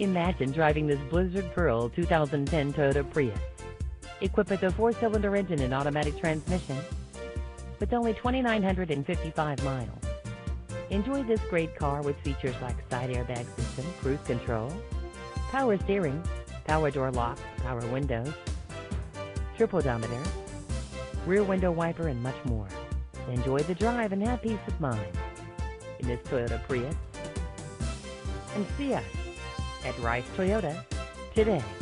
Imagine driving this Blizzard Pearl 2010 Toyota Prius. Equipped with a 4-cylinder engine and automatic transmission, with only 2,955 miles. Enjoy this great car with features like side airbag system, cruise control, power steering, power door locks, power windows, trip odometer, rear window wiper, and much more. Enjoy the drive and have peace of mind in this Toyota Prius. And see us at Rice Toyota today.